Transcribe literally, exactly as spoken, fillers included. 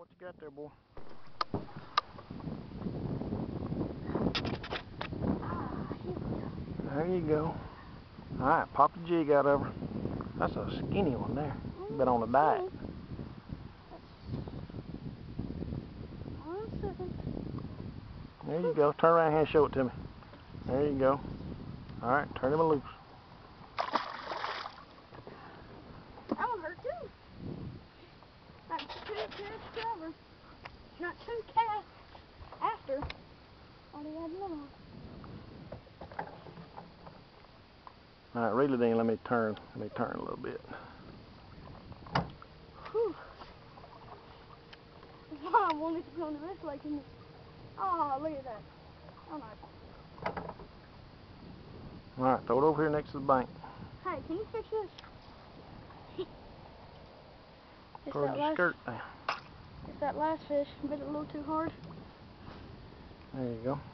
what you got there, boy? There you go. Alright, pop the jig out of her. That's a skinny one there. Been on a diet. One second. There you go. Turn around here and show it to me. There you go. Alright, turn him loose. That one hurt too. Not two casts cover. Not two casts after. Already had another one. Alright, reel it in. Let me turn. Let me turn a little bit. Whew. I wanted to go into this lake and oh, look at that. Oh nice. Alright, throw it over here next to the bank. Hey, can you fix this? Throw your skirt down. It's that last fish bit it a little too hard. There you go.